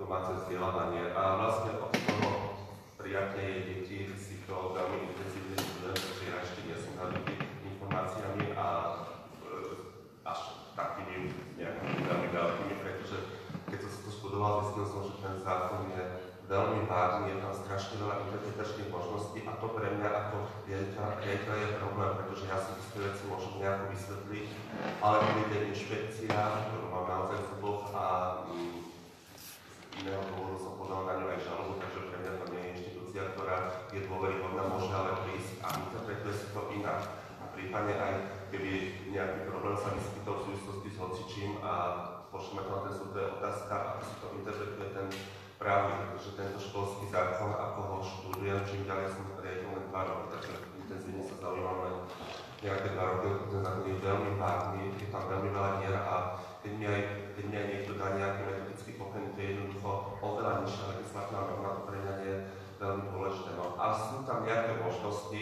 domáce vzdelávanie. A vlastne od toho prijatia jej deti si to veľmi intenzívne študujem, pretože ja ešte nie som nabitý informáciami a až takými nejakými veľmi veľkými, pretože keď som si to študoval, zistil som, že ten zákon je veľmi vážny, je tam strašne veľa interpretačných možností a to pre mňa ako riaditeľa je problém, pretože ja si tie veci môžem nejako vysvetliť, ale príde inšpekcia, ktorú mám naozaj v zuboch a z iného dôvodu som podal na ňu aj žalobu, takže pre mňa to nie je inštitúcia, ktorá je dôveryhodná, môže ale prísť a interpretuje si to inak. A prípadne aj keby nejaký problém sa vyskytol v súvislosti s hocičím a pošleme to na ten súd, to je otázka, ako si to interpretuje ten právny, pretože tento školský zákon, ako ho študujem, čím ďalej som riadil len 2 roky, takže intenzívne sa zaujímam len nejaké 2 roky, ten zákon je veľmi vážny, je tam veľmi veľa dier a keď mi aj niekto dá nejaký metodický pokyn, to je jednoducho oveľa nižšia legislatívna norma, to pre mňa nie je veľmi dôležité. No, ale sú tam nejaké možnosti,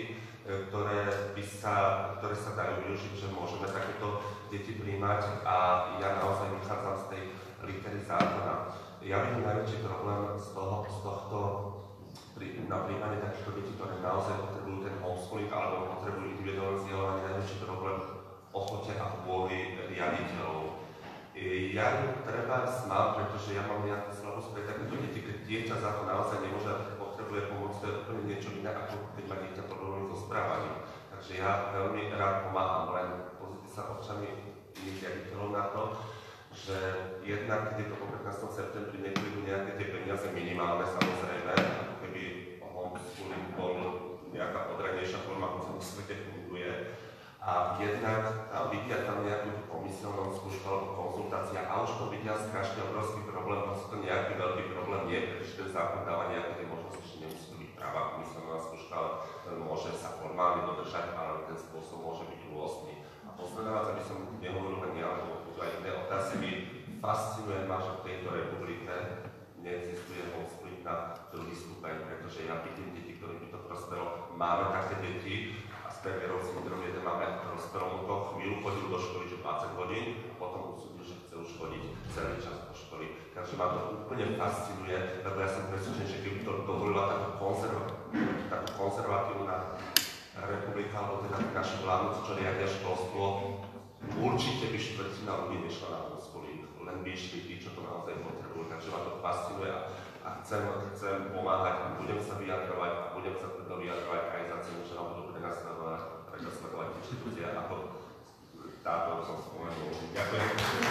ktoré sa dajú využiť, že môžeme takéto deti prijímať a ja naozaj vychádzam z tej litery zákona. Ja vidím najväčší problém z tohto na príjmanie takýchto detí, ktoré naozaj potrebujú ten homeschooling alebo potrebujú individuálne vzdelávanie, najväčší problém ochote a vôli riaditeľov. Ja ju treba mám, pretože ja mám nejakú slabosť pre takéto deti, keď dieťa za to naozaj nemôže, potrebuje pomôcť, to je úplne niečo iné, ako keď má dieťa problémy so správaním. Takže ja veľmi rád pomáham, len pozrite sa očami iných riaditeľov na to, že jednak, keď je to po 15. septembri, neprídu nejaké tie peniaze minimálne, samozrejme, ako keby homeschooling bol nejaká odradnejšia forma, ako sa vo svete funguje. A jednak vidia tam nejakú pomyselnú skúšku alebo konzultácia a už to vidia strašne obrovský problém, hoci to nejaký veľký problém nie, pretože ten zákon dáva nejaké tie možnosti, že nemusí to byť práva pomyselná skúška, ale môže sa formálne dodržať, ale ten spôsob môže byť rôzny. A posledná vec, aby som nehovoril len ja, lebo aj iné otázky, fascinuje ma, že v tejto republike neexistuje homeschooling na druhý stupeň, pretože ja vidím deti, ktorým by to prospelo. Máme také deti a s Aspergerov syndrom jeden máme prosperom, to chvíľu chodil do školy, že 20 hodín a potom usúdil, že chce už chodiť celý čas do školy. Takže ma to úplne fascinuje, lebo ja som presvedčený, že keby to dovolila takú konzervatívna republika, alebo teda naši vládnuci, čo riadia školstvo, určite by štvrtina ľudí nešla na homeschooling, len by išli tí, čo to naozaj potrebujú. Takže ma to fascinuje a chcem pomáhať a budem sa vyjadrovať a budem sa preto vyjadrovať aj za cenu, že nám budú prenasledovať inštitúcie ako táto, som spomenul. Ďakujem.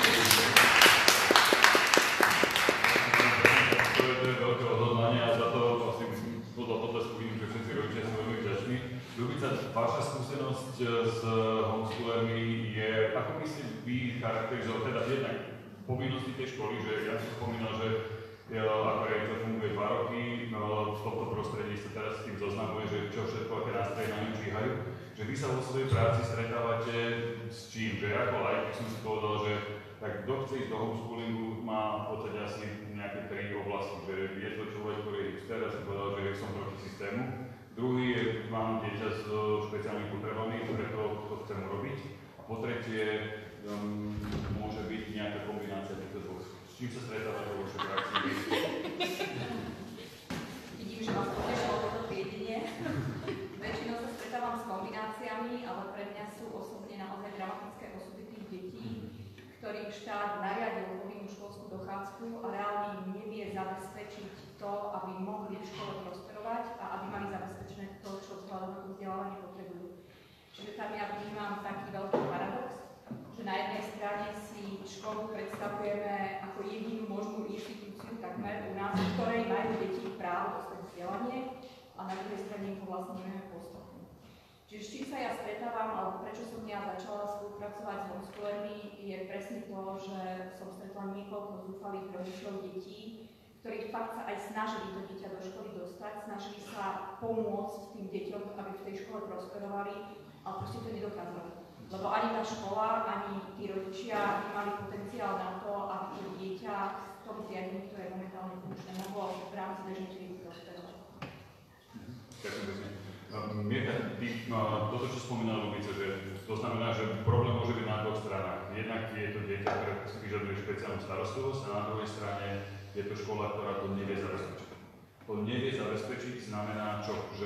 To je veľké odhodlanie a za to asi podľa potlesku vidím, že všetci rodičia sú veľmi vďační. Ľubica, vaša skúsenosť s homeschoolermi je, ako by ste vy charakterizoval, teda jednak povinnosti tej školy, že ja som spomínal, že ako riaditeľ funguje 2 roky, v tomto prostredí sa teraz s tým zoznamuje, že čo všetko, aké nástroje na ňu číhajú, že vy sa vo svojej práci stretávate s čím, že ako laik som si povedal, že tak kto chce ísť do homeschoolingu má v podstate asi nejaké 3 oblasti, že je to človek, ktorý je hipster, ja som povedal, že som proti systému. Druhý je, mám dieťa s špeciálnymi potrebami, preto to chcem urobiť. A po tretie, môže byť nejaká kombinácia týchto dvoch. S čím sa stretávate vo vašej praxi? Vidím, že vás potešilo toto triedenie. Väčšinou sa stretávam s kombináciami, ale pre mňa sú osobne naozaj dramatické osudy tých detí, ktorým štát nariadil povinnú školskú dochádzku a reálne im nevie zabezpečiť to, aby mohli v škole prosperovať a aby mali zabezpečené to, čo vzhľadom na to vzdelávanie potrebujú. Čiže tam ja vnímam taký veľký paradox, že na jednej strane si školu predstavujeme ako jedinú možnú inštitúciu takmer u nás, v ktorej majú deti právo dostať vzdelanie a na druhej strane im to vlastne nevieme postupnúť. Čiže s čím sa ja stretávam, alebo prečo som ja začala spolupracovať s homeschoolermi, je presne to, že som stretla niekoľko zúfalých rodičov detí, ktorí fakt sa aj snažili to dieťa do školy dostať, snažili sa pomôcť tým deťom, aby v tej škole prosperovali, ale proste to nedokázali. Lebo ani tá škola, ani tí rodičia nemali potenciál na to, aby to dieťa v tom zriadení, ktoré je momentálne funkčné, mohlo v rámci bežnej triedy prosperovať. Ďakujem pekne. Mirka, toto, čo spomínala Ľubica, že to znamená, že problém môže byť na dvoch stranách. Jednak je to dieťa, ktoré si vyžaduje špeciálnu starostlivosť a na druhej strane je to škola, ktorá to nevie zabezpečiť. To nevie zabezpečiť znamená čo? Že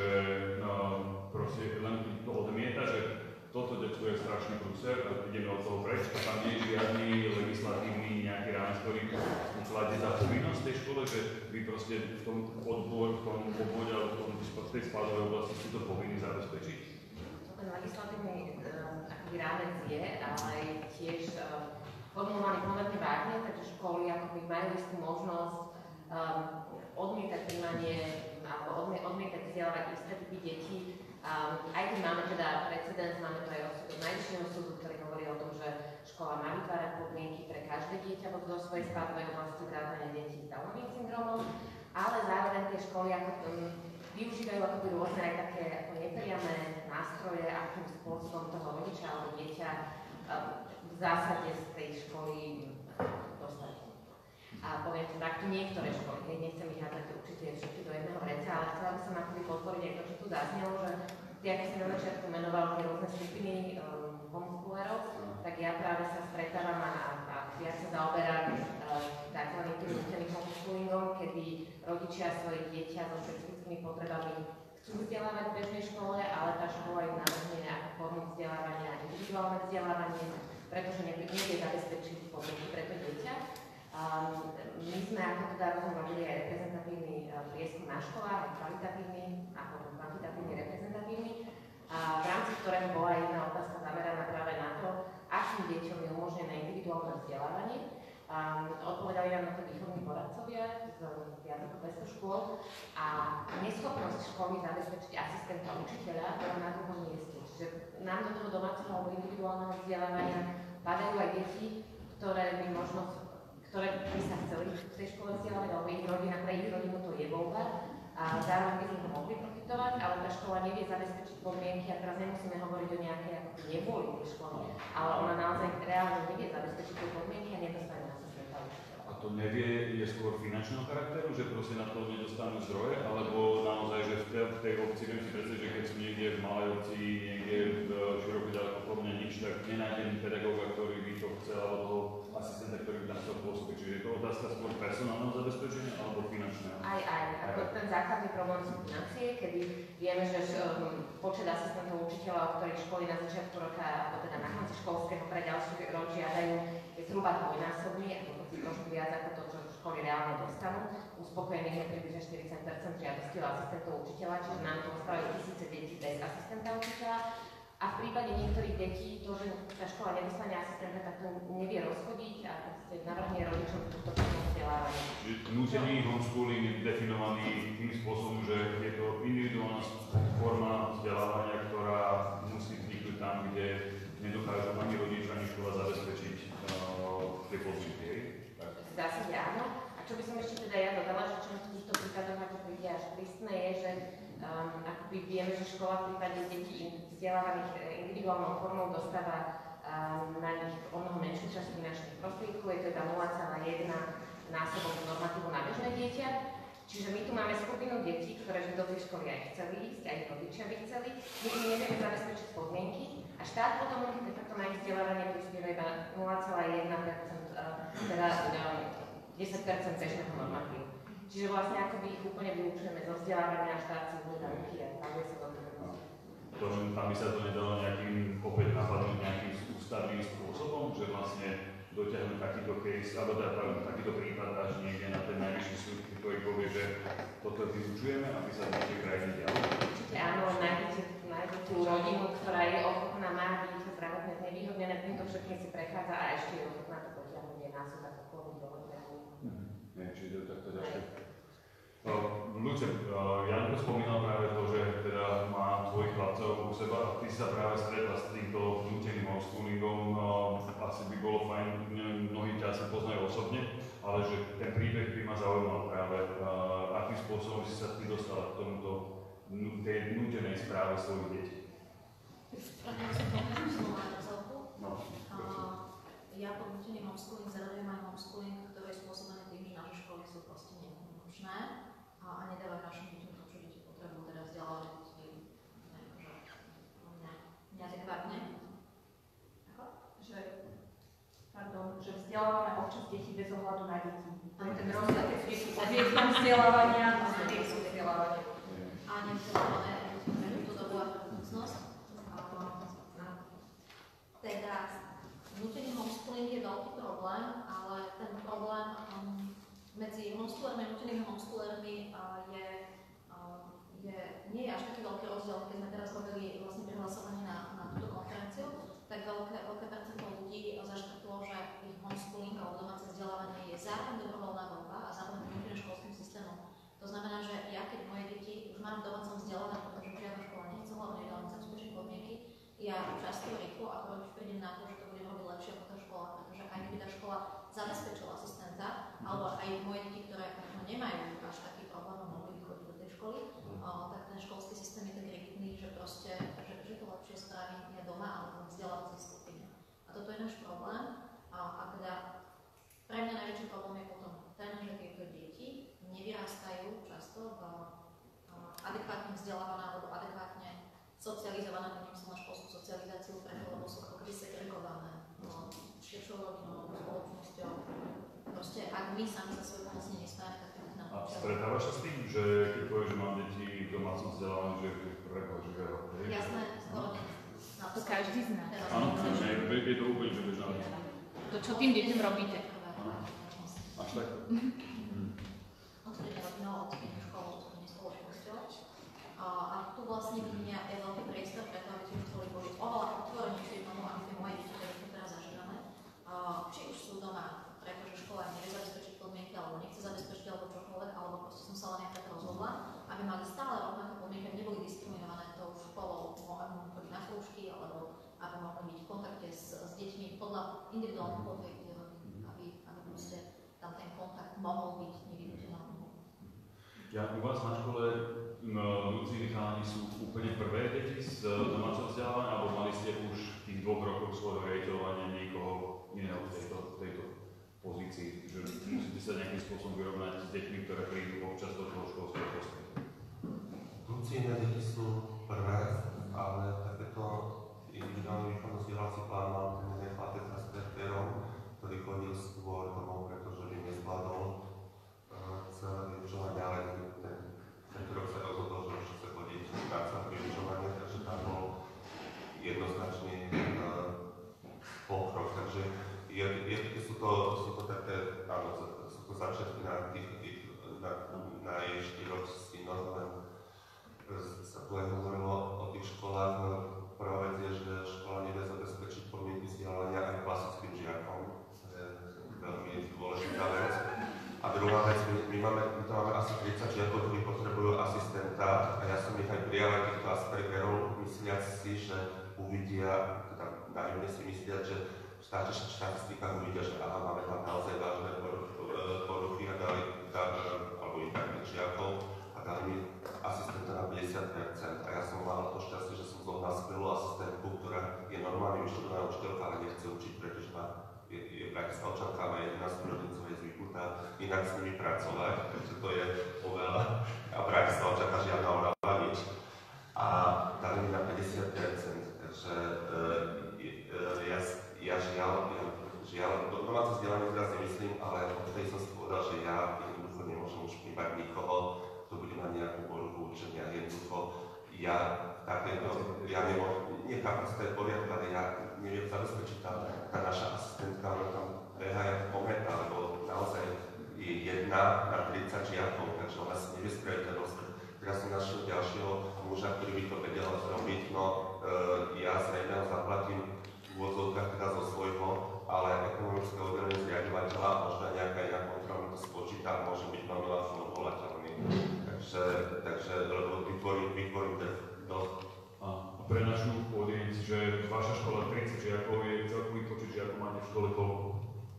proste len to odmieta, že toto detko je strašný prúser a ideme od toho preč a tam nie je žiadny legislatívny nejaký rámec, ktorý kladie za povinnosť tej škole, že vy proste v tom odbore, v tom obvode alebo v tej spádovej oblasti ste to povinní zabezpečiť. Ten legislatívny rámec je, ale tiež formulovaný pomerne vážne, takže školy akoby majú istú možnosť odmietať príjmanie alebo odmietať vzdelávať isté typy detí. Aj keď máme teda precedens, máme to aj rozsudok Najvyššieho súdu, ktorý hovorí o tom, že škola má vytvárať podmienky pre každé dieťa vo svojej spádovej oblasti vrátane detí s Downovým syndromom, ale zároveň tie školy využívajú akoby rôzne aj také ako nepriame nástroje, akým spôsobom toho rodiča alebo dieťa v zásade z tej školy dostať. A poviem to takto, niektoré školy, nechcem ich hádať určite všetky do jedného vreca, ale chcela by som akoby podporiť aj to, čo tu zaznelo, že ty, ako si na začiatku menoval tie rôzne skupiny homeschoolerov, tak ja práve sa stretávam a viac sa zaoberám takzvaným tým nuteným homeschoolingom, kedy rodičia svoje dieťa so špecifickými potrebami chcú vzdelávať v bežnej škole, ale tá škola im navrhne nejakú formu vzdelávania, individuálne vzdelávanie, pretože nevie zabezpečiť podmienky pre to dieťa. My sme ako teda robili aj reprezentatívny prieskum na školách, aj kvalitatívny a potom kvantitatívny reprezentatívny, v rámci ktorého bola jedna otázka zameraná práve na to, akým deťom je umožnené individuálne vzdelávanie. Odpovedali nám na to výchovní poradcovia z viac ako 200 škôl a neschopnosť školy zabezpečiť asistenta učiteľa bola na druhom mieste. Čiže nám do toho domáceho alebo individuálneho vzdelávania padajú aj deti, ktoré by sa chceli v tej škole vzdelávať, alebo ich rodina, pre ich rodinu to je voľba a zároveň by sme to mohli profitovať, ale tá škola nevie zabezpečiť podmienky a teraz nemusíme hovoriť o nejakej nevôli tej školy, ale ona naozaj reálne nevie zabezpečiť tie podmienky a nedostane na asistenta učiteľa. A to nevie je skôr finančného charakteru, že proste na to nedostanú zdroje, alebo naozaj, že v tej obci, viem si predstaviť, že keď sú niekde v malej obci, niekde v široko ďaleko po mne nič, tak nenájdem pedagóga, ktorý by to chcel, alebo toho asistenta, ktorý by tam chcel pôsobiť. Čiže je to otázka skôr personálneho zabezpečenia alebo finančného? Aj. Ako ten základný problém sú financie, kedy vieme, že počet asistentov učiteľa, o ktorých školy na začiatku roka, alebo teda na konci školského pre ďalší rok žiadajú, je zhruba dvojnásobný, a dokonca trošku viac ako to, čo školy reálne dostanú. Uspokojených je približne 40% žiadostí o asistentov učiteľa, čiže nám to ostávajú tisíce detí bez asistenta učiteľa. A v prípade niektorých detí to, že tá škola nedostane asistenta, tak to nevie rozchodiť a navrhne rodičom túto formu vzdelávania. Čiže nútený homeschooling je definovaný tým spôsobom, že je to individuálna forma vzdelávania, ktorá musí vzniknúť tam, kde nedokážu ani rodič, ani škola zabezpečiť tie podmienky. V zásade áno. A čo by som ešte teda ja dodala, že čo mi v týchto prípadoch ako príde až tristné je, že akoby vieme, že škola v prípade detí vzdelávaných individuálnou formou dostáva na nich o mnoho menšiu časť finančných prostriedkov, je to iba 0,1 násobok normatívu na bežné dieťa. Čiže my tu máme skupinu detí, ktoré by do tej školy aj chceli ísť, aj rodičia by chceli, my im nevieme zabezpečiť podmienky a štát potom de facto na ich vzdelávanie prispieva iba 0,1%, teda 10% bežného normatívu. Čiže vlastne akoby ich úplne vylúčujeme zo vzdelávania a štát si uvedá ruky a stavuje sa do toho. Tam by sa to nedalo nejakým opäť napadnúť nejakým ústavným spôsobom, že vlastne dotiahnuť takýto case, alebo takýto prípad až niekde na ten najvyšší súd, ktorý povie, že toto vylúčujeme, aby sa v našej krajine dialo. Určite áno, nájdete tú rodinu, ktorá je ochotná, má dieťa zdravotne znevýhodnené, týmto všetkým si prechádza a ešte je ochotná to potiahnuť na súd ako formu dohodného. Čiže to takto ďalšie. Ľudia, Janko spomínal práve to, že teda má tvojich chlapcov u seba a ty sa práve stretla s týmto núteným homeschoolingom. Asi by bolo fajn, mnohí ťa asi poznajú osobne, ale že ten príbeh by ma zaujímal práve, akým spôsobom si sa ty dostala k tomuto tej nútenej správe svojich detí. Ja pod nútený homeschooling zaradujem aj homeschooling, ktorý je spôsobený tým, že naše školy sú proste nefunkčné a nedávajú našim deťom to, čo deti potrebujú, teda vzdelávať neadekvátne. pohľadu na deti. To je ten rozdiel, keď sú deti odvietom vzdelávania a sú vzdelávania. A nevzdelávané majú tú dobrú budúcnosť. Teda nútený homeschooling je veľký problém, ale ten problém medzi homeschoolermi a nútenými homeschoolermi nie je až taký veľký rozdiel. Keď sme teraz robili vlastne prihlasovanie na túto konferenciu, tak veľké percento ľudí zaškrtlo, že ich homeschooling alebo domáce vzdelávanie je zároveň dobrovoľná voľba a zároveň nútené školským systémom. To znamená, že ja, keď moje deti už mám v domácom vzdelávaní, pretože žiadna škola nechce, hlavne ideálne zabezpečiť podmienky, ja často rýchlo ako rodič prídem na to, že to budem robiť lepšie ako tá škola, pretože aj keby tá škola zabezpečila asistenta, alebo aj moje deti, ktoré nemajú až taký problém a mohli chodiť do tej školy, tak ten školský systém je tak rigidný, že proste, že to lepšie spraví ja doma alebo v vzdelávacej skupine. A toto je náš problém. A teda pre mňa najväčší problém je potom ten, že tieto deti nevyrastajú často v adekvátne vzdelávané alebo adekvátne socializované, to nemyslím na školskú socializáciu, lebo sú ako keby segregované širšou rodinou, spoločnosťou. Proste, ak my sami za svoju vlastne nesmieme, tak to nám A stretávaš sa s tým, že keď povieš, že mám deti v domácom vzdelávaní, že prekožuje ho? Jasné, skoro nie. To každý z nás. Áno, je to úplne, že bežná vec. To, čo tým deťom robíte. Až tak? Odstredne rodinou, odstredne školou, odstredne spoločnosťou. A tu vlastne vidíme je veľký priestor, preto aby sme chceli boli oveľa otvorenejšie tomu, aby tie moje deti, ktoré sú teraz zažívané, či už sú doma, pretože škola nevie zabezpečiť podmienky, alebo nechce zabezpečiť, alebo čokoľvek, alebo proste som sa len nejak rozhodla, aby mali stále rovnaké podmienky, aby neboli diskriminované tou školou, aby mohli chodiť na krúžky, alebo aby mohli byť v kontakte s deťmi podľa individuálnych potrieb, aby proste tam ten kontakt mohol byť nevyhnutný. Ja u vás na škole Luci chalani sú úplne prvé deti z domáceho vzdelávania, alebo mali ste už v tých 2 rokoch svojho riaditeľovania niekoho iného v tejto pozícii, že musíte sa nejakým spôsobom vyrovnať s deťmi, ktoré prídu občas do toho školského prostredia? Luciine deti sú prvé, ale takéto individuálne výchovno vzdelávací plán mal ten jeden chlapec s Aspergerom, ktorý chodil skôr domov, pretože by nezvládol celé vyučovanie, ale ten rok sa rozhodol, že už chce chodiť na celé vyučovanie, takže tam bol jednoznačný pokrok. Takže sú to také, áno, sú to začiatky na jej 4 synoch, len sa tu aj hovorilo o tých školách. Prvá vec je, že škola nevie zabezpečiť podmienky vzdelávania aj klasickým žiakom. To je veľmi dôležitá vec. A druhá vec, my to máme asi 30 žiakov, ktorí potrebujú asistenta a ja som ich aj prijal aj týchto Aspergerov, mysliac si, že uvidia, teda naivne si myslia, že v štatistikách uvidia, že aha, máme tam naozaj vážne poruchy a dali, alebo i takých žiakov a dali mi asistenta na 50%. A ja som mal to šťastie, že som zohnal skvelú asistentku, ktorá je normálne vyštudovaná učiteľka, ale nechce učiť, pretože je Bratislavčanka, má 11 rodíncov, je zvyknutá inak s nimi pracovať, takže to je oveľa. A Bratislavčanka žiadna Orava nič. A dali mi na 50%, takže ja žiaľ, domáce vzdelanie teraz nemyslím, ale odtedy som si povedal, že ja jednoducho nemôžem už príjmať nikoho, kto bude mať nejakú poruchu učenia. Jednoducho, ja nemôžem, nie kapacita je v poriadku, ale ja neviem zabezpečiť tá naša asistentka, ona tam beha jak kometa, lebo naozaj je 1 na 30 žiakov, takže ona si nevie spraviť ten rozpred. Teraz som našiel ďalšieho muža, ktorý by to vedel zrobiť, no ja zrejme ho zaplatím v úvodzovkách teda zo svojho, ale ekonomické oddelenie zriadovateľa, možno nejaká iná kontrola to spočíta, môže byť veľmi ľahko odvolateľný. Takže vytvorím dosť. A pre našu audienci, že vaša škola 30 žiakov je celkový počet žiakov máte v škole koľko?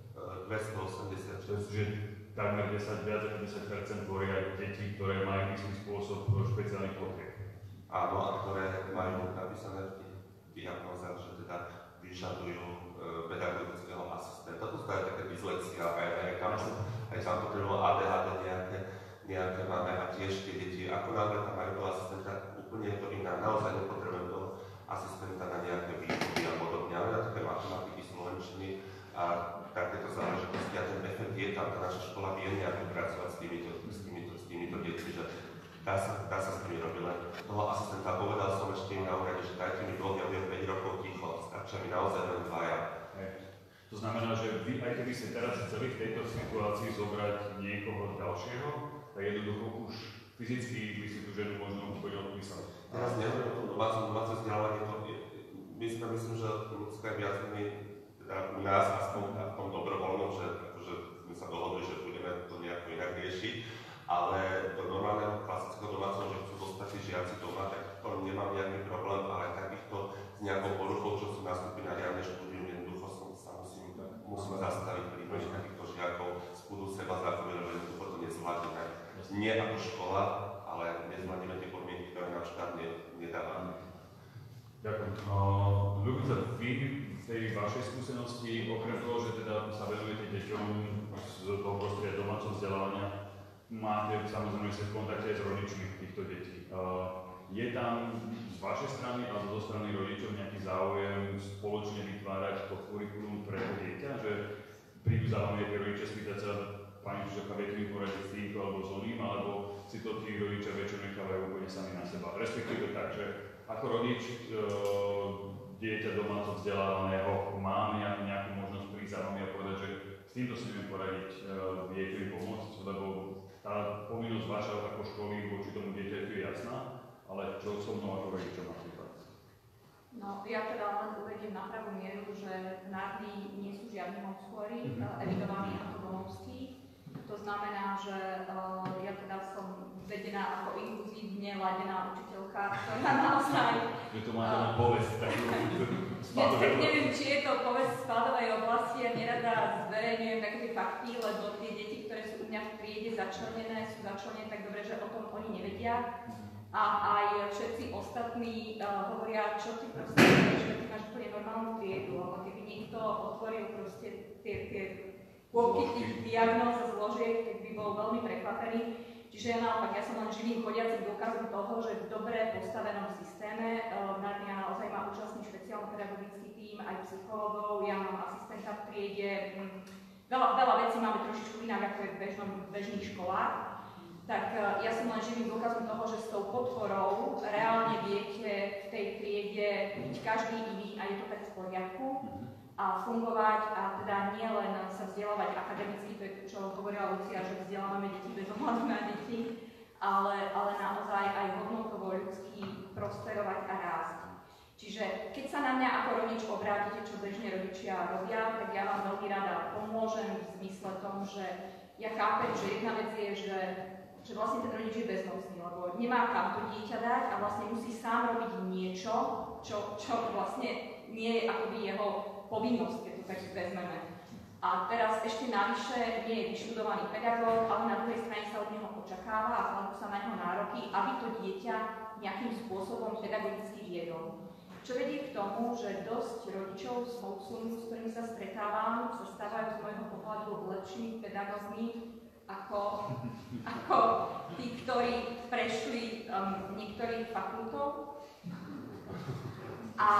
286. Že takmer 10, viac ako 10% tvoria aj deti, ktoré majú istý spôsob špeciálnych potrieb. Áno, a ktoré majú napísané v diagnózach, že teda vyžadujú pedagogického asistenta. To sú aj také dyslexia, aj tam potrebujú ADHD nejaké máme a tiež tie deti, ako náhle tam majú toho asistenta, úplne je to iná. Naozaj nepotrebujem toho asistenta na nejaké výuky a podobne, ale na také matematiky, slovenčiny a takéto záležitosti. A ten efekt je a tá naša škola vie nejako pracovať s týmito deťmi, že dá sa s nimi robiť. Len toho asistenta povedal som ešte na úrade, že dajte mi dvoch, ja budem 5 rokov ticho, stačia mi naozaj len 2. To znamená, že vy, aj keby ste teraz chceli v tejto situácii zobrať niekoho ďalšieho, tak jednoducho už fyzicky by si tú ženu možno úplne odpísali. Teraz neviem o tom domáce vzdelávanie, myslím, že Ľudská je viac menej u nás aspoň v tom dobrovoľnom, že akože sme sa dohodli, že budeme to nejako inak riešiť, ale do normálneho klasického domáceho, že chcú zostať tí žiaci doma, tak to nemám nejaký problém, ale takýchto s nejakou poruchou, čo sú nastúpi na riadne štúdium, jednoducho sa musím zastaviť príjmať takýchto žiakov z púdu seba zákonne, že jednoducho to nezvládneme. Nie ako škola, ale nezvládneme tie podmienky, ktoré nám štát nedáva. Ďakujem. Ľubica, vy v tej vašej skúsenosti, okrem toho, že teda sa venujete deťom z toho prostredia domáceho vzdelávania, máte samozrejme sa v kontakte s rodičmi týchto detí. Je tam z vašej strany alebo zo strany rodičov nejaký záujem spoločne vytvárať to kurikulum pre dieťa, že prídu za vami tie rodičia spýtať sa, pani Žužovka, viete mi poradiť s týmto alebo s oným, alebo si to tí rodičia väčšinou nechávajú úplne sami na seba. Respektíve tak, že ako rodič dieťa domáco vzdelávaného máme nejakú možnosť prísť za vami a povedať, že s týmto si neviem poradiť, viete mi pomôcť, lebo tá povinnosť vaša ako školy voči tomu dieťaťu je jasná, ale čo so mnou ako rodičom napríklad? No, ja teda len uvediem na pravú mieru, že v Narni nie sú žiadni homeschoolery, evidovaní ako domovskí. To znamená, že ja teda som vedená ako inkluzívne ladená učiteľka, ktorá naozaj... Že to máte len povesť takú spádovej oblasti. Neviem, či je to povesť v spádovej oblasti, ja nerada zverejňujem také tie fakty, lebo tie deti, ktoré sú u mňa v triede začlenené, sú začlenené tak dobre, že o tom oni nevedia. A aj všetci ostatní hovoria, čo ty proste vieš, že ty máš úplne normálnu triedu, alebo keby niekto otvoril proste tie kôpky tých diagnóz a zložiek, tak by bol veľmi prekvapený. Čiže ja naopak, ja som len živým chodiacim dôkazom toho, že v dobre postavenom systéme Narnia naozaj má úžasný špeciálno-pedagogický tím, aj psychológov, ja mám asistenta v triede, veľa vecí máme trošičku inak, ako je v bežných školách. Tak ja som len živým dôkazom toho, že s tou podporou reálne viete v tej triede byť každý iný a je to tak v poriadku a fungovať a teda nie len sa vzdelávať akademicky, to je to, čo hovorila Lucia, že vzdelávame deti bez ohľadu na deti, ale naozaj aj hodnotovo ľudský prosperovať a rásť. Čiže keď sa na mňa ako rodič obrátite, čo bežne rodičia robia, tak ja vám veľmi rada pomôžem v zmysle tomu, že ja chápem, že jedna vec je, že vlastne ten rodič je bezmocný, lebo nemá kam to dieťa dať a vlastne musí sám robiť niečo, čo vlastne nie je akoby jeho povinnosť, keď to tak vezmeme. A teraz ešte navyše nie je vyštudovaný pedagóg, ale na druhej strane sa od neho očakáva a kladú sa na neho nároky, aby to dieťa nejakým spôsobom pedagogicky viedol. Čo vedie k tomu, že dosť rodičov z Homeschoolingu, s ktorými sa stretávam, sa stávajú z môjho pohľadu lepšími pedagógmi ako tí, ktorí prešli niektorých fakultov. A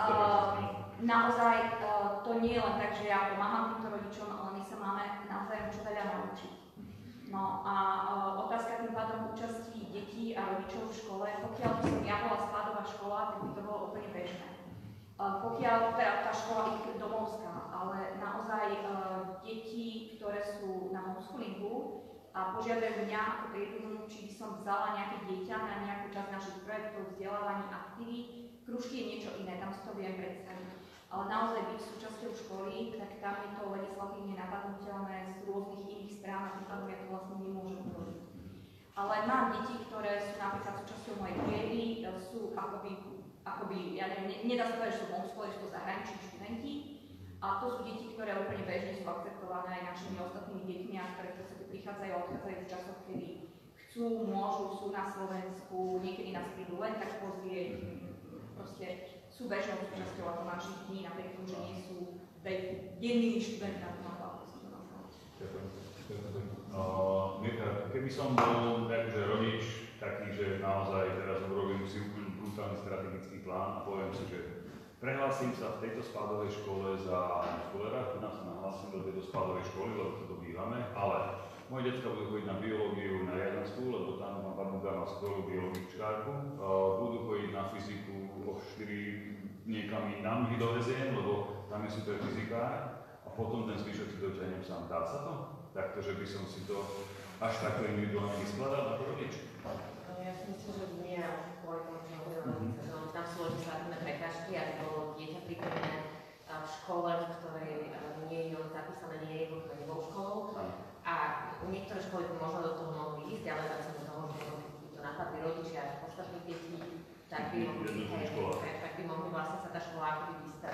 naozaj to nie je len tak, že ja pomáham týmto rodičom, ale my sa máme navzájom čo veľa naučiť. No a otázka tým pádom účasti detí a rodičov v škole, pokiaľ by som ja bola spádová škola, tak by to bolo úplne bežné. Pokiaľ teda tá škola je domovská, ale naozaj deti, ktoré sú na homeschoolingu a požiadajú mňa ako triedu, či by som vzala nejaké dieťa na nejakú časť našich projektov, vzdelávaní, aktivít, krúžky je niečo iné, tam si to viem predstaviť. Ale naozaj byť súčasťou školy, tak tam je to legislatívne napadnutelné z rôznych iných strán a tým pádom ja to vlastne nemôžem urobiť. Ale mám deti, ktoré sú napríklad súčasťou mojej triedy, sú akoby ja neviem, nedá sa povedať, že sú homeschooleri, sú to zahraniční študenti. A to sú deti, ktoré úplne bežne sú akceptované aj našimi ostatnými deťmi a ktoré v podstate prichádzajú a odchádzajú v časoch, kedy chcú, môžu, sú na Slovensku, niekedy nás prídu len tak pozrieť, proste sú bežnou súčasťou ako našich dní, napriek tomu, že nie sú dennými študentami, ako som to nazvala. Mirka, keby som bol akože rodič taký, že naozaj teraz urobím si úplne brutálny strategický plán a poviem si, že Prehlásim sa v tejto spádovej škole za homeschoolera, teda sa nahlásim do tejto spádovej školy, lebo to bývame, ale moje decka budú chodiť na biológiu na jadenskú, lebo tam mám Babuga má skvelú biologičkárku, budú chodiť na fyziku o 4 niekam inám ich doveziem, lebo tam je super fyzikár a potom ten zvyšok si doťahnem sám. Dá sa to? Takto, že by som si to až takto individuálne vyskladal ako rodič? Ja si myslím, že nie, kvôli tomu, čo hovorila, tam sú legislatívne prekážky, aby bolo dieťa prítomné v škole, v ktorej nie je on zapísané, nie je nebou školou. A niektoré školy by možno do toho mohli ísť, ale zase do toho, že by to napadli rodičia až ostatných detí, tak by mohli vlastne sa tá škola akoby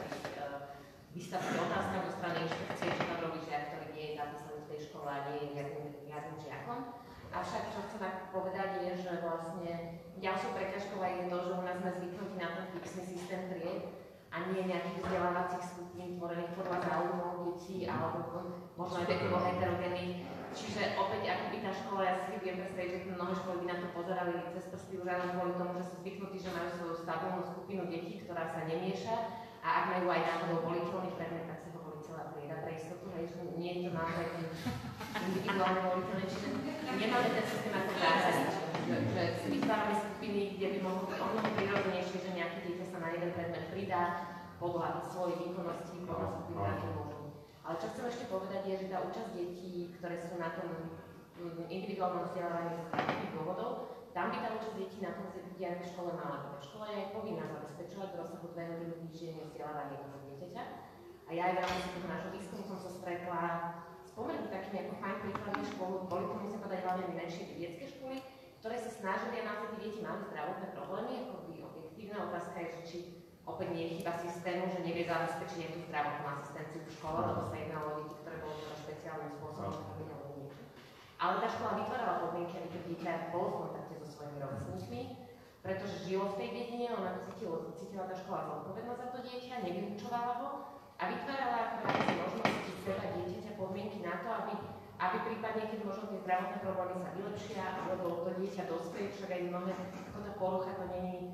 vystaviť otázka zo strany inšpekcie, čo tam rodičia, ktorý nie je zapísaný v tej škole a nie je riadnym žiakom. Avšak čo chcem povedať je, že vlastne ďalšou prekážkou je to, že u nás sme zvyknutí na ten fixný systém tried a nie nejakých vzdelávacích skupín tvorených podľa záujmov detí alebo možno aj vekovo heterogénnych. Čiže opäť akoby tá škola, ja si viem predstaviť, že mnohé školy by na to pozerali cez prsty už aj kvôli tomu, že sú zvyknutí, že majú svoju stabilnú skupinu detí, ktorá sa nemieša a ak majú aj náhodou voliteľný predmet, tak sa ho volí celá trieda pre istotu, že nie je to naozaj individuálne voliteľné, čiže nemáme ten systém ako zásadný, že si vytvárame skupiny, kde by mohlo byť o mnoho prirodzenejšie, že nejaké dieťa sa na jeden predmet pridá podľa svojej výkonnosti, podľa skupiny na to môžu. Ale čo chcem ešte povedať je, že tá účasť detí, ktoré sú na tom individuálnom vzdelávaní z zdravotných dôvodov, tam by tá účasť detí na tom vzdelávaní v škole mala. Tá škola je aj povinná zabezpečovať v rozsahu 2 hodiny týždenne vzdelávanie toho dieťaťa. A ja aj v rámci toho nášho výskumu som sa stretla s pomerne takými ako fajn príkladmi škôl, boli to musím povedať hlavne menšie vedecké školy, ktoré sa snažili a naozaj tí deti mali zdravotné problémy, ako by objektívna otázka je, že či opäť nie je chyba systému, že nevie zabezpečiť nejakú zdravotnú asistenciu v škole, lebo sa jedná o deti, ktoré boli teda špeciálnym spôsobom povinné. Ale tá škola vytvárala podmienky, aby to dieťa bolo v kontakte so svojimi rovesníkmi, pretože žilo v tej dedine, ona cítila tá škola zodpovednosť za to dieťa, nevyučovala ho a vytvárala v rámci možnosti seba dieťaťa podmienky na to, aby prípadne, keď možno tie zdravotné problémy sa vylepšia, alebo to dieťa dospeje, však aj mnohé, ako tá porucha, to nie je,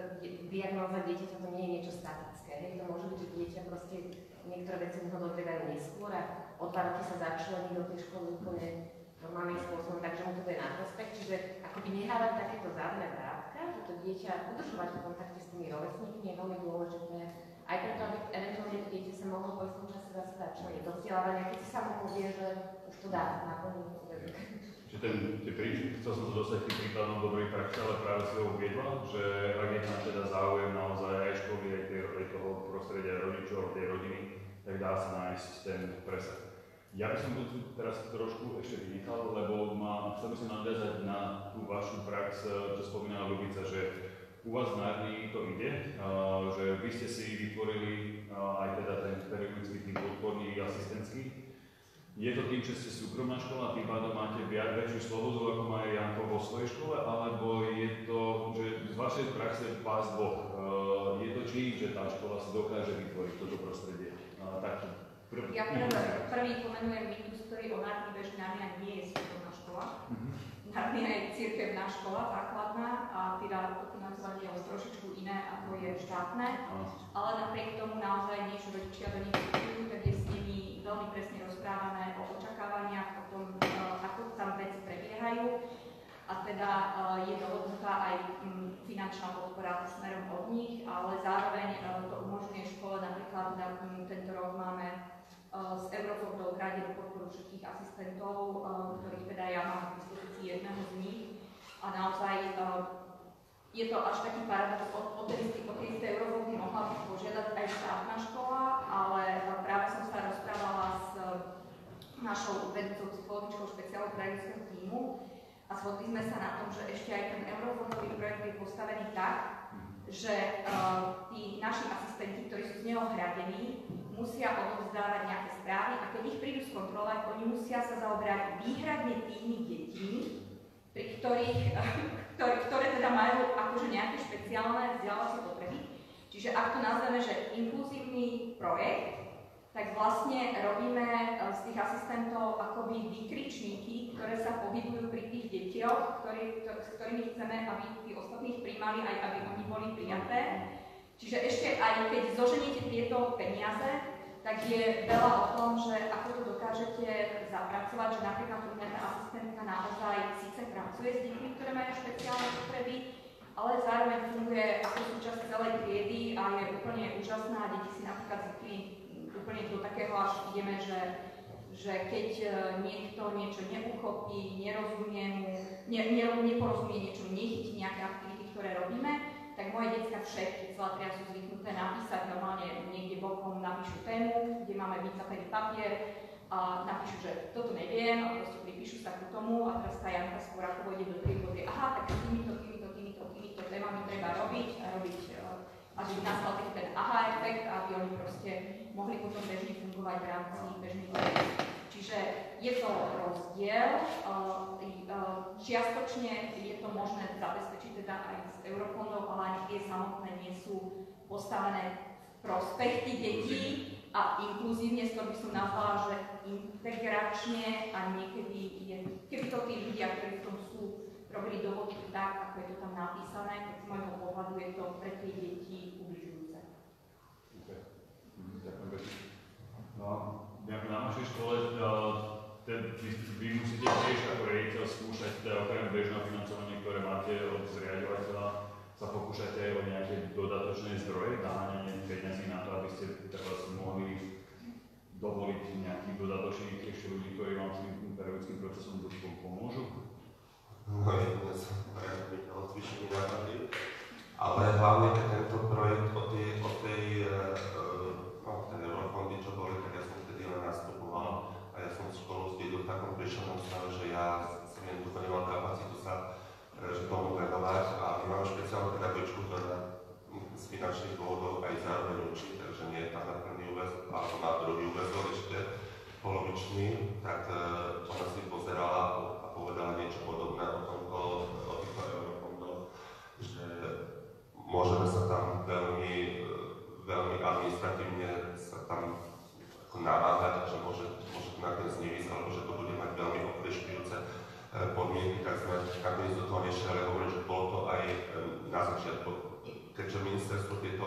diagnóza dieťaťa, to nie je niečo statické. Hej. To môže byť, že dieťa proste niektoré veci ho dozrievajú neskôr a o 2 roky sa začlení do tej školy úplne normálnym spôsobom, takže mu to bude na prospech. Čiže akoby nehávať takéto zadné vrátka, že to dieťa udržovať v kontakte s tými rovesníkmi je veľmi dôležité. Aj preto, aby eventuálne to dieťa sa mohlo po istom čase zase začleniť do vzdelávania, keď si samo povie, že už to dá naplniť. Chcel som to dostať tým príkladom dobrej praxe, ale práve si ho uviedla, že ak je tam teda záujem naozaj aj školy, aj toho prostredia rodičov, tej rodiny, tak dá sa nájsť ten presah. Ja by som tu teraz trošku ešte vynechal, lebo chcel by som nadviazať na tú vašu prax, čo spomínala Ľubica, že u vás v Narni to ide, že vy ste si vytvorili aj teda ten pedagogický tým podporný asistentský. Je to tým, že ste súkromná škola, tým pádom máte väčšiu slobodu, ako má Janko vo svojej škole, alebo je to, že z vašej praxe vás dvoch, je to čím, že tá škola si dokáže vytvoriť toto prostredie? Ja prvý pomenujem mýtus, ktorý o Narni beží. Narnia nie je súkromná škola. Narnia je cirkevná škola, základná, a teda to financovanie je trošičku iné, ako je štátne. Ale napriek tomu naozaj nie, že rodičia do nich vstupujú, tak je s nimi veľmi presne rozprávané o očakávaniach, o tom, ako tam veci prebiehajú. A teda je dohodnutá aj finančná podpora smerom od nich, ale zároveň to umožňuje škole, napríklad tento rok máme z Eurofondov hradenú podporu všetkých asistentov, ktorých teda ja mám v dispozícii jedného z nich. A naozaj je to až taký paradox, od tej Eurofondy mohla požiadať aj štátna škola, ale práve som sa rozprávala s našou vedúcou psychologičkou špeciálneho pedagogického tímu a shodli sme sa na tom, že ešte aj ten eurofondový projekt je postavený tak, že tí naši asistenti, ktorí sú z neho hradení, musia odovzdávať nejaké správy a keď ich prídu skontrolovať, oni musia sa zaoberať výhradne tými deťmi, pri ktoré teda majú akože nejaké špeciálne vzdelávacie potreby. Čiže ak to nazveme, že inkluzívny projekt, tak vlastne robíme z tých asistentov akoby výkričníky, ktoré sa pohybujú pri tých deťoch, s ktorými chceme, aby tí ostatných príjmali, aj aby oni boli prijaté. Čiže ešte aj keď zoženiete tieto peniaze, tak je veľa o tom, že ako to dokážete zapracovať, že napríklad tá asistentka naozaj síce pracuje s deťmi, ktoré majú špeciálne potreby, ale zároveň funguje ako súčasť celej triedy a je úplne úžasná. Deti si napríklad zvykli úplne do takého, až ideme, že keď niekto niečo neuchopí, nerozumie mu, neporozumie niečo, nechytí nejaké aktivity, ktoré robíme, tak moje decká všetky celá trieda sú zvyknuté napísať normálne niekde bokom, napíšu tému, kde máme vycapený papier a napíšu, že toto neviem a proste pripíšu sa ku tomu a teraz tá Janka skôr ako ide do triedy, povie, aha, tak týmito témami treba robiť a robiť, aby nastal taký ten aha efekt, aby oni proste mohli potom bežne fungovať v rámci bežných vecí. Čiže je to rozdiel, čiastočne je to možné zabezpečiť teda aj z eurofondov, ale ani tie samotné nie sú postavené v prospech tých detí a inkluzívne, z toho by som nazvala, že integračne a niekedy keby to tí ľudia, ktorí v tom sú, robili dovodky tak, ako je to tam napísané, tak z môjho pohľadu je to pre tie deti ubližujúce. Ďakujem pekne. Na našej škole vy musíte tiež ako riaditeľ skúšať, okrem bežného financovania, ktoré máte od zriaďovateľa, sa pokúšate aj o nejaké dodatočné zdroje, naháňanie peniazí na to, aby ste teraz mohli dovoliť nejakých dodatočných ešte ľudí, ktorí vám s tým pedagogickým procesom pomôžu? No, jedine som byť o zvýšení náklady, ale hlavne keď tento projekt ten eurofondy, čo boli, tak ja som vtedy len nastupoval a ja som školu zdiedil v takom prišlenom stave, že ja som jednoducho nemal kapacitu sa tomu venovať a my máme špeciálnu pedagogičku, ktorá z finančných dôvodov aj zároveň učí, takže nie je tam na prvý úväzok, alebo na druhý úväzok ešte polovičný, tak ona si pozerala a povedala niečo podobné o týchto eurofondoch, že môžeme sa tam veľmi administratívne sa tam namáhať a že môže to nakoniec nevísť, alebo že to bude mať veľmi oklešťujúce podmienky, tak sme nakoniec do toho nešli, ale hovorím, že bolo to aj na začiatku. Keďže ministerstvo tieto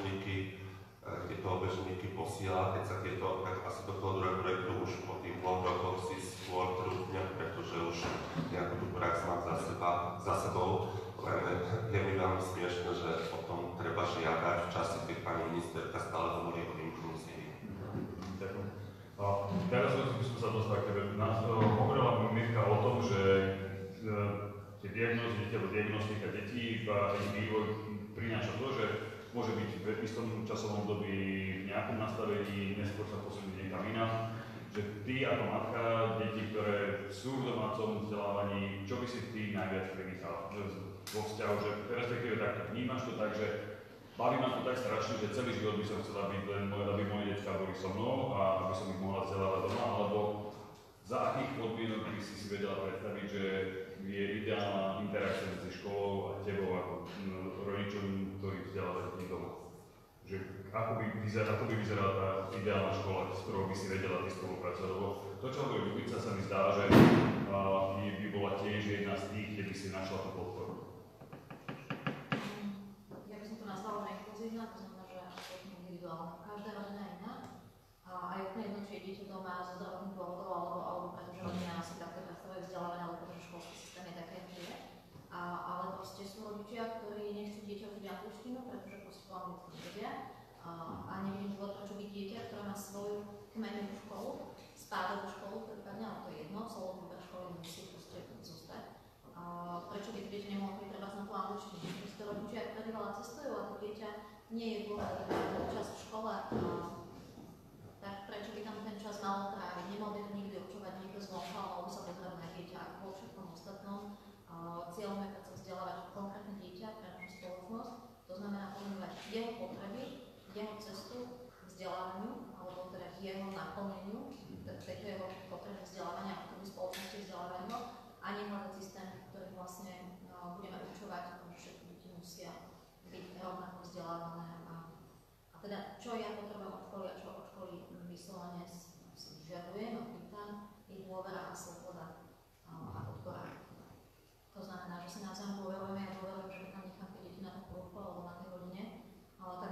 obežníky posiela, keď sa tak asi do toho druhého projektu už po tých 2 rokoch si skôr trúfne, pretože už nejakú tú prax mám za sebou, len je mi veľmi smiešne, že o tom treba žiadať v čase, keď pani ministerka stále hovorí o inklúzii. Ďakujem. Teraz by som sa dostal k tebe. Hovorila Mirka o tom, že tie diagnostika detí a ich vývoj prináša to, že môže byť v istom časovom období v nejakom nastavení, neskôr sa posunie niekam inám. Že ty ako matka, deti, ktoré sú v domácom vzdelávaní, čo by si ty najviac privítala vo vzťahu, že respektíve takto vnímaš to tak, že baví ma to tak strašne, že celý život by som chcel, aby moje detská boli so mnou a aby som ich mohla vzdelávať doma, alebo za akých podmienok by si vedela predstaviť, že je ideálna interakcia medzi školou a tebou ako rodičom, ktorý vzdeláva deti doma. Že ako by vyzerala tá ideálna škola, s ktorou by si vedela ty spolupracovať, lebo to, čo hovorí Ľubica, sa mi zdá, že by bola tiež jedna z tých, kde by si našla tú podporu. Ja by som to nazvala, že inkluzívna, to znamená, že absolútne individuálna. Každá rodina je iná a aj úplne jedno, či je dieťa doma so zdravotným dôvodom, alebo pretože rodina si takto predstavuje vzdelávanie, alebo pretože školský systém je také, aký je. Ale proste sú rodičia, ktorí nechcú dieťa učiť angličtinu, pretože proste po anglicky nevedia. A nevidím dôvod, prečo by dieťa, ktoré má svoju kmeňovú školu, spádovú školu, prípadne, ale to je jedno, celou výber školy musí proste zostať. Prečo by to dieťa nemohlo pripravať na tú angličtinu? Proste rodičia, ktorí veľa cestujú a to dieťa nie je dôležité čas v škole, tak prečo by tam ten čas malo tráviť? Nemohol by to nikdy určovať niekto zvonka, alebo sa pozerať na dieťa ako vo všetkom ostatnom. Cieľom je predsa vzdelávať konkrétne dieťa pre našu spoločnosť, to znamená pomenovať jeho potreby, jeho cestu k vzdelávaniu, alebo teda k jeho naplneniu, tejto jeho potreby vzdelávania a potreby spoločnosti vzdelávania, a nehľadať systém, ktorý vlastne budeme určovať, že všetky deti musia byť rovnako vzdelávané. A teda, čo ja potrebujem od školy a čo od školy vyslovene si vyžadujem a pýtam, je dôvera a sloboda a podpora. To znamená, že si navzájom dôverujeme, ja dôverujem, že tam nechám tie deti na tú poruchu alebo na tej hodine, ale tá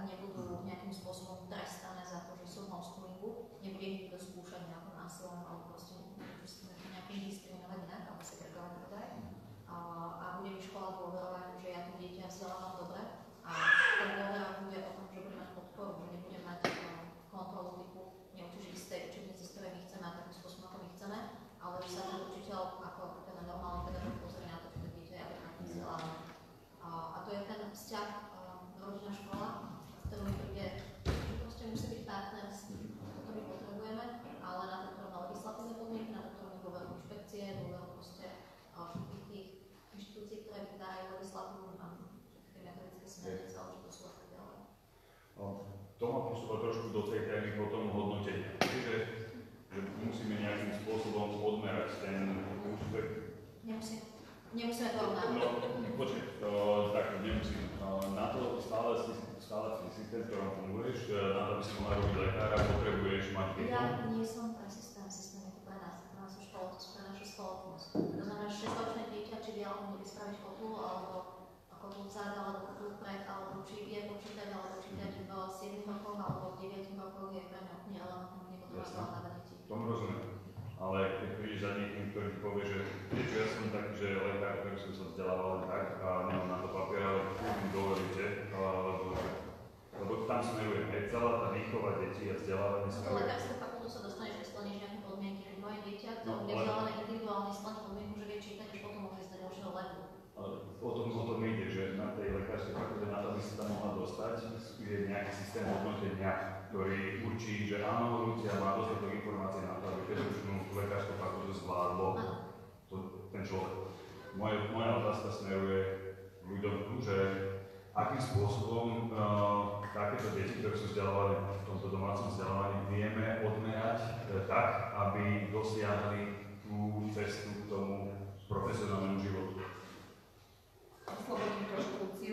Nemusíme porovnávať. No, počkaj, tak nemusím. Na to stále systém, v ktorom funguješ, na to, aby si mohla robiť lekára, potrebuješ mať dieťa. Ja nie som pre systém je to pre nás sú pre našu spoločnosť. To znamená, že 6-ročné dieťa, či vie alebo nevie spraviť kotlu, alebo kotlu vzad, alebo kotlu vpred, alebo či vie počítať, alebo čítať v 7 rokoch, alebo v 9 rokoch je pre mňa úplne relevantné, nepotrebná vzdelávať deti. Tomu rozumiem. Ale keď prídeš za niekým, ktorý ti povie, že vieš, ja som taký, že lekár, ktorý som sa vzdelával len tak a nemám na to papier, ale mi dovolíte, lebo tam smerujem. Celá tá výchova detí a vzdelávanie Do smeruje. lekárskej fakultu sa dostaneš, keď splníš nejaké podmienky, že moje dieťa, to je vzdelané individuálne, splní podmienku, že vie čítať, až potom môže ísť do ďalšieho levelu. O tom ide, že na tej lekárskej fakulte, na to, aby si tam mohla dostať, je nejaký systém hodnotenia, ktorý určí, že áno, ľudia má dostatok informácií na to, aby každú lekárskú fakultu zvládlo ten človek. Moja otázka smeruje ľuďom, že akým spôsobom takéto deti, ktoré sú vzdelávané v tomto domácom vzdelávaní, vieme odmerať tak, aby dosiahli tú cestu k tomu profesionálnemu životu. Oslobodím trošku Luciu.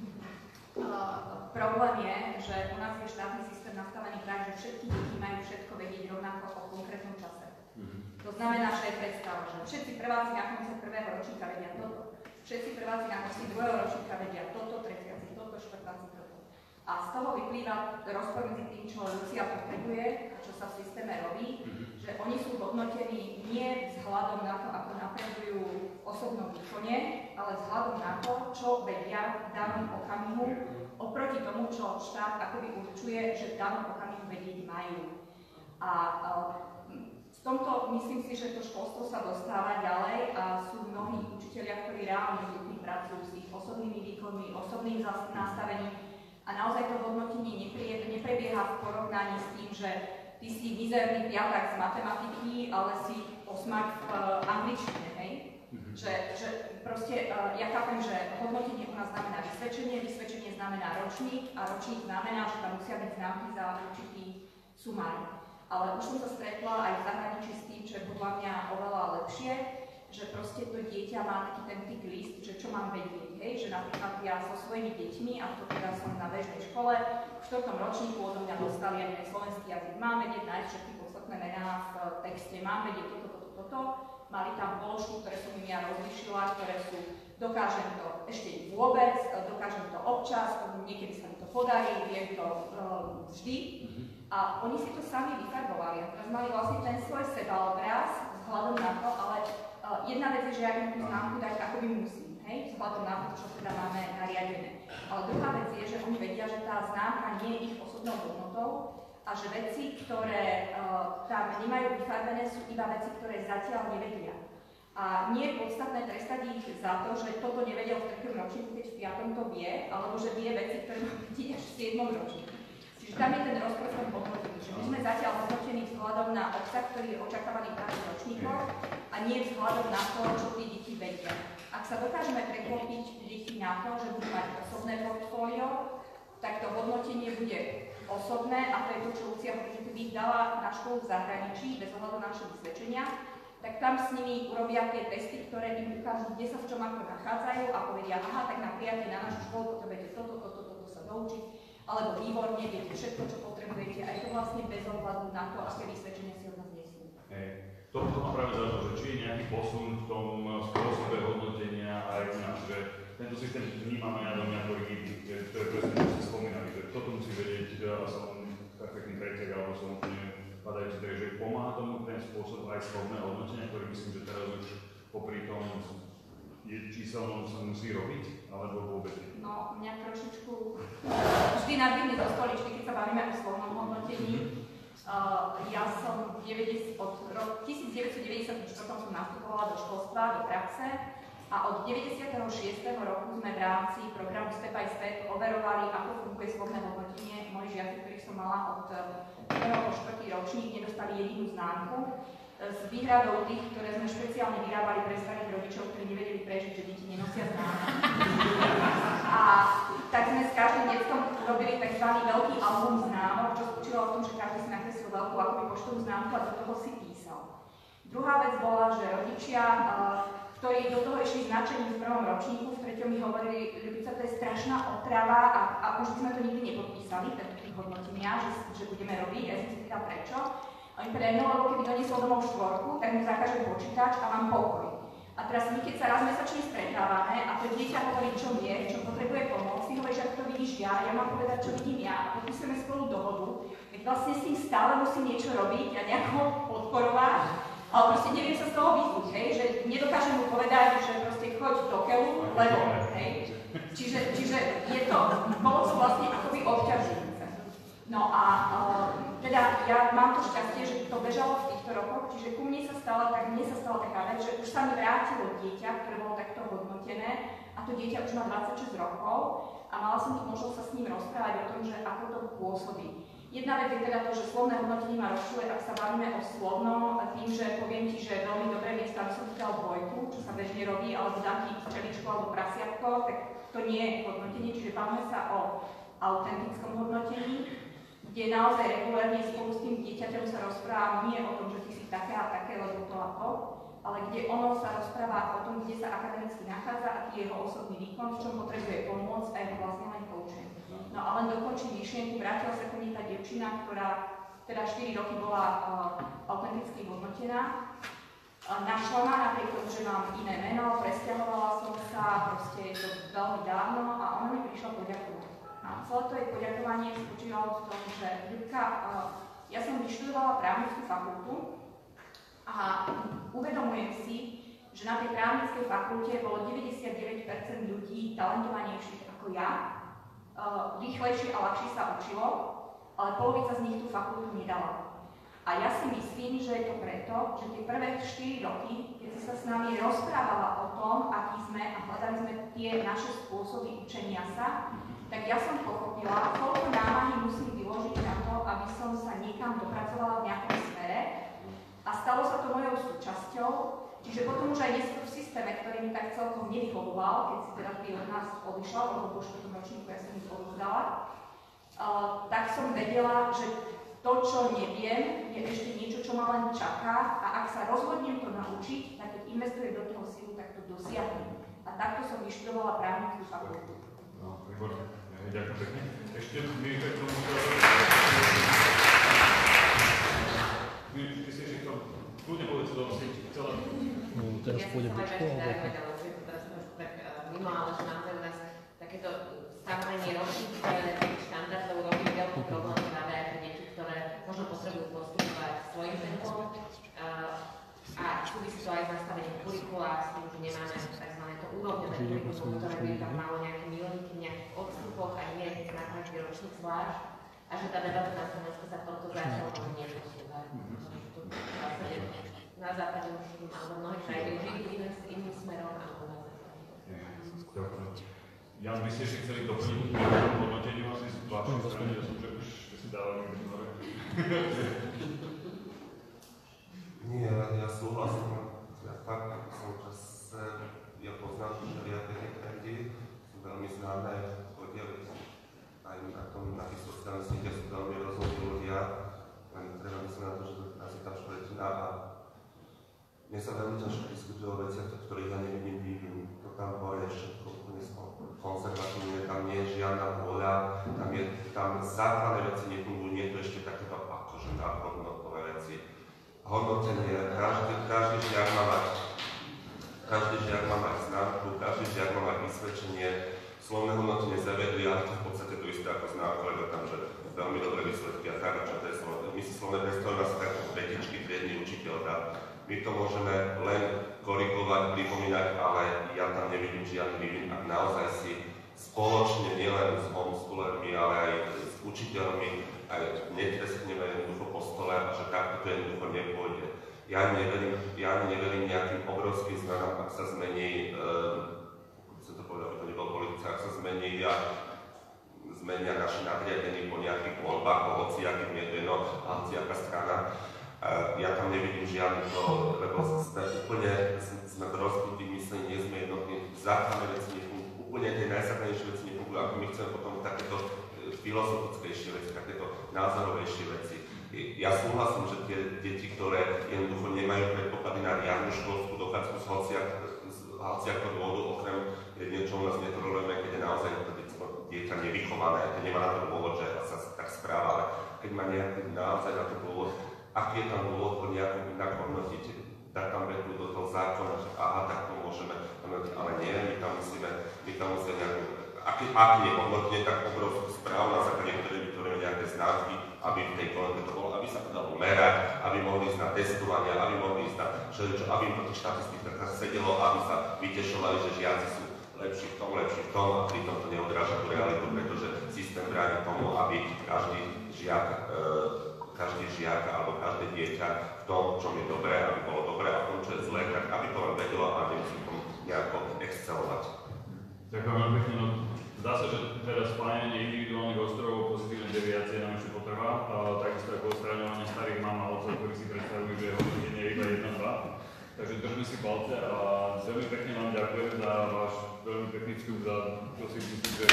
Problém je, že u nás je štátny systém nastavený tak, že všetky deti majú všetko vedieť rovnako o konkrétnom čase. To znamená, že je predstava, že všetci prváci na konci prvého ročníka vedia toto, všetci prváci na konci druhého ročníka vedia toto, tretiaci toto, štvrtáci toto. A z toho vyplýva rozpor medzi tým, čo Lucia potrebuje a čo sa v systéme robí, že oni sú hodnotení nie vzhľadom na to, ako napredujú v osobnom výkone, ale vzhľadom na to, čo vedia v danom okamihu, oproti tomu, čo štát akoby určuje, že v danom okamihu vedieť majú. A v tomto myslím si, že to školstvo sa dostáva ďalej a sú mnohí učitelia, ktorí reálne s deťmi pracujú s ich osobnými výkonmi, osobným nastavením a naozaj to hodnotenie neprebieha v porovnaní s tým, že ty si mizerný piatak z matematiky, ale si osmak v angličtine, hej? Že proste, ja chápem, že hodnotenie u nás znamená vysvedčenie znamená ročník a ročník znamená, že tam musia byť známky za určitý sumár. Ale už som sa stretla aj v zahraničí s tým, čo je podľa mňa oveľa lepšie, že proste to dieťa má taký ten tick list, že čo mám vedieť, hej? Že napríklad ja so svojimi deťmi, a to teda som na bežnej škole, v 4. ročníku odo mňa dostali aj slovenský jazyk, mám vedieť nájsť všetky podstatné mená v texte, mám vedieť toto. Mali tam položku, ktoré som im ja rozlišila, ktoré sú dokážem to ešte vôbec, dokážem to občas, niekedy sa mi to podarí, viem to vždy. A oni si to sami vyfarbovali a teraz mali vlastne ten svoj sebaobraz vzhľadom na to, ale jedna vec je, že ja im tú známku dať akoby musím, hej, vzhľadom na to, čo teda máme nariadené. Ale druhá vec je, že oni vedia, že tá známka nie je ich osobnou hodnotou a že veci, ktoré tam nemajú vyfarbené, sú iba veci, ktoré zatiaľ nevedia. A nie je podstatné trestať ich za to, že toto nevedel v 3. ročníku, keď v 5. to vie, alebo že vie veci, ktoré má vidieť až v 7. ročníku. Čiže tam je ten rozpor v tom hodnotení, že my sme zatiaľ hodnotení vzhľadom na obsah, ktorý je očakávaný v daných ročníkoch a nie vzhľadom na to, čo tí deti vedia. Ak sa dokážeme preklopiť deti na to, že budú mať osobné portfólio, tak to hodnotenie bude osobné a to je to, čo Lucia hovorí, že keby ich dala na školu v zahraničí, bez ohľadu na naše vysvedčenia, tak tam s nimi urobia tie testy, ktoré im ukážu, kde sa v čom ako nachádzajú a povedia, aha, tak na prijatie na našu školu potrebujete toto sa doučiť, alebo výborne, viete všetko, čo potrebujete a je to vlastne bez ohľadu na to, aké vysvedčenia si od nás nesú. To má práve za to, že či je nejaký posun v tom spôsobe hodnotenia aj u nás, že tento systém vnímame na tom nejako rigidný, to je presne, čo ste spomínali, že toto musí vedieť, a som perfektný pretek, alebo som úplne padajúci, takže pomáha tomu ten spôsob aj slovné hodnotenia, ktoré myslím, že teraz už popri tom číselnom sa musí robiť, alebo vôbec nie? No, mňa trošičku vždy nadvihne do stoličky, keď sa bavíme o slovnom hodnotení. Ja som od 1994 som nastupovala do školstva, do praxe a od 96. roku sme v rámci programu Step by Step overovali, ako funguje slovné hodnotenie. Moji žiaci, ktorých som mala od 1. po 4. ročník, nedostali jedinú známku. S výhradou tých, ktoré sme špeciálne vyrábali pre starých rodičov, ktorí nevedeli prežiť, že deti nenosia známky. A tak sme s každým deckom robili tzv. Veľký album známok, čo spočívalo v tom, že každý si nakreslil veľkú akoby poštovú známku a do toho si písal. Druhá vec bola, že rodičia ktorí do toho išli s nadšením v prvom ročníku, v treťom mi hovorili, Ľubica, to je strašná otrava a už sme to nikdy nepodpísali, tých hodnotenia, že budeme robiť, ja som si pýtala prečo. A oni povedali, no lebo keby doniesol domov 4, tak mu zakážem počítač a mám pokoj. A teraz my, keď sa raz mesačne stretávame a to dieťa hovorí, čo vie, čo potrebuje pomôcť, ty hovoríš, ako to vidíš ja mám povedať, čo vidím ja a podpísujeme spolu dohodu, veď vlastne s tým stále musím niečo robiť a nejako podporovať, ale proste neviem sa z toho vyzúť, hej, že nedokážem mu povedať, že proste choď do keľu, lebo, hej. Čiže je to, bolo to vlastne akoby obťažujúce. No a teda ja mám to šťastie, že to bežalo v týchto rokoch, čiže ku mne sa stala taká vec, že už sa mi vrátilo dieťa, ktoré bolo takto hodnotené a to dieťa už má 26 rokov a mala som tu možnosť sa s ním rozprávať o tom, že ako to pôsobí. Jedna vec je teda to, že slovné hodnotenie ma rozšľuje, ak sa bavíme o slovnom, tým, že poviem ti, že veľmi dobré miesto, aby som ti dal 2, čo sa bežne robí, alebo dám ti včeličku alebo prasiatko, tak to nie je hodnotenie, čiže bavíme sa o autentickom hodnotení, kde naozaj regulárne spolu s tým dieťaťom sa rozpráva nie o tom, že ty si také a také, lebo to a to, ale kde ono sa rozpráva o tom, kde sa akademicky nachádza, aký je jeho osobný výkon, v čom potrebuje pomôcť a jeho vlastne len coaching. No a len dokončím myšlienku, vrátila sa ku mne tá dievčina, ktorá teda 4 roky bola autenticky hodnotená. Našla ma napriek tomu, že mám iné meno, presťahovala som sa, proste je to veľmi dávno a ona mi prišla poďakovať. A celé to jej poďakovanie spočívalo v tom, že Ľubka, ja som vyštudovala právnickú fakultu a uvedomujem si, že na tej právnickej fakulte bolo 99% ľudí talentovanejších ako ja, rýchlejšie a ľahšie sa učilo, ale polovica z nich tú fakultu nedala. A ja si myslím, že je to preto, že tie prvé 4 roky, keď si sa s nami rozprávala o tom, aký sme a hľadali sme tie naše spôsoby učenia sa, tak ja som pochopila, koľko námahy musím vyložiť na to, aby som sa niekam dopracovala v nejakom smere a stalo sa to mojou súčasťou, čiže potom už aj neskôr v systéme, ktorý mi tak celkom nevyhovoval, keď si teda ty od nás odišla, lebo po 4. ročníku ja som ich odovzdala, tak som vedela, že to, čo neviem, je ešte niečo, čo ma len čaká a ak sa rozhodnem to naučiť, tak keď investujem do toho silu, tak to dosiahnem. A takto som vyštudovala právnickú fakultu. No, výborné. Ďakujem pekne. Ešte mi k tomu ty si ešte chcel, kľudne povedz, čo si chcela. Teraz pôjde Bočko, alebo... Teraz som už tak mimo, ale že naozaj u nás takéto stanovenie ročníc, ktoré štandardov robí veľký problém práve aj pre deti, ktoré možno potrebujú postupovať svojim tempom. A súvisí to aj s nastavením kurikula, s tým, že nemáme tzv. To úrovňové kurikulum, ktoré by tam malo nejaké milníky v nejakých odstupoch a nie na každý ročník zvlášť. A že tá debata na Slovensku sa v tomto zatiaľ neposúva. Na západe už alebo mnohí krajiny už idú iným smerom a u nás. Jan, vy ste ešte chceli doplniť hodnoteniu asi z vašej strany, ja som že už si dával niekde hore. Nie, ja súhlasím. Ja fakt v súčase, ja poznám všelijaké trendy, sú veľmi známe, ľudia aj na tých sociálnych sieťach sú veľmi rozhodní ľudia, len treba myslieť na to, že nás je tam štvrtina a mne sa veľmi ťažko diskutuje o veciach, ktorých ja nevidím vývin. To tam bolo ešte úplne konzervatívne, tam nie je žiadna vôľa, tam základné veci nefungujú, nie je to ešte takéto akože nadhodnotové veci. Hodnotenie, každý žiak má mať známku, každý žiak má mať vysvedčenie, slovné hodnotenie zavedli, ale to v podstate to isté ako známku, lebo tam, že veľmi dobré výsledky a tak, čo to je slovné. My si slovné predstavujeme asi takto petičky, triedny učiteľ dá. My to môžeme len korigovať, pripomínať, ale ja tam nevidím žiadny vývin, ak naozaj si spoločne, nielen s homeschoolermi, ale aj s učiteľmi, aj netreskneme jednoducho po stole a že takto to jednoducho nepôjde. Ja neverím nejakým obrovským zmenám, ak sa zmení, chcem to povedať, aby to nebol politika, ak sa zmenia naše nadriadenie po nejakých voľbách, po hociakých, nie to je hociaká strana. Ja tam nevidím žiadny to, lebo sme v rozbitých myslení, nie sme jednotní, základné veci nefungujú, úplne tie najzákladnejšie veci nefungujú, ako my chceme potom takéto filozofickejšie veci, takéto názorovejšie veci. Ja súhlasím, že tie deti, ktoré jednoducho nemajú predpoklady na riadnu školskú dochádzku z hociakého dôvodu, okrem niečo u nás netolerujeme, keď je naozaj dieťa nevychované, keď nemá na to dôvod, že sa tak správa, ale keď má nejaký naozaj na to dôvod, aký je tam dôvod to nejako inak hodnotiť, dať tam vetu do toho zákona, že aha, tak to môžeme, ale nie, my tam musíme nejakú, aký nehodnotenie, tak obrovskú správu, na základe ktorej vytvoríme nejaké známky, aby v tej kolenke to bolo, aby sa to dalo merať, aby mohli ísť na testovania, aby mohli ísť na všeličo, aby im to tých štatistikách sedelo, aby sa vytešovali, že žiaci sú lepší v tom, a pritom to neodráža tú realitu, pretože systém bráni tomu, aby každý žiak alebo každé dieťa v tom, čo je dobré, aby bolo dobré, a v tom, čo je zlé, tak aby to len vedelo a nemusí v tom nejako excelovať. Ďakujem veľmi pekne. No, zdá sa, že teda spájanie individuálnych ostrovov pozitívnej deviácie nám ešte potrvá, takisto ako odstraňovanie starých mám a otcov, ktorí si predstavujú, že hodnotenie je iba 1-2. Takže držme si palce a veľmi pekne vám ďakujem za váš veľmi pekný vstup, za to si myslím, že...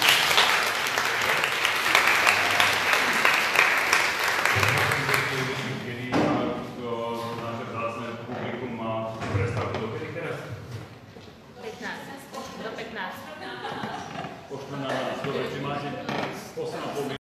Kedy naše vzácne publikum má prestávku do kedy teraz? 15. Do 15. Po 14. Dobre, či máte 8,5 minút.